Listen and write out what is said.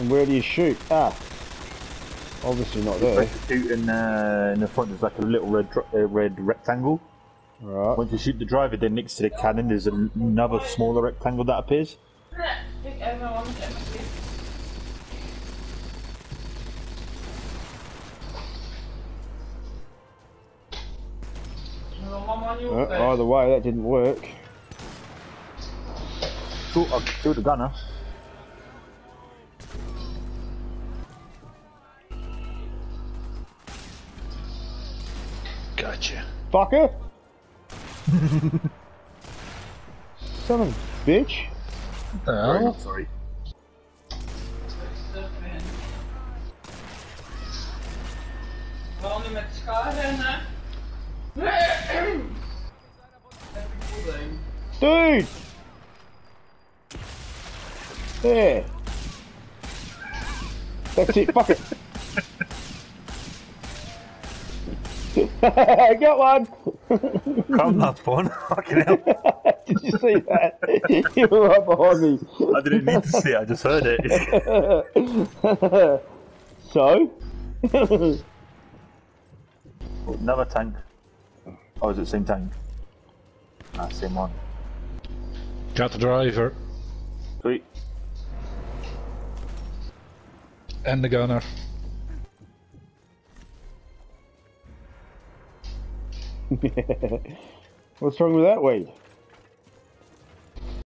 And where do you shoot? Ah, obviously not there. Shoot in the front. There's like a little red rectangle. Right. Once you shoot the driver, then next to the cannon, there's another smaller rectangle that appears. Either way, that didn't work. I'll kill the gunner. Gotcha. Fucker! Son of a bitch. What the hell? Sorry. Wel nu met schade hè? Dude! There! That's it, fuck it! I got one! Come that fun. Fucking hell. Did you see that? You were right behind me. I didn't need to see it, I just heard it. So? Another tank. Oh, is it the same tank? Ah, same one. Got the driver. Sweet. And the gunner. What's wrong with that weed?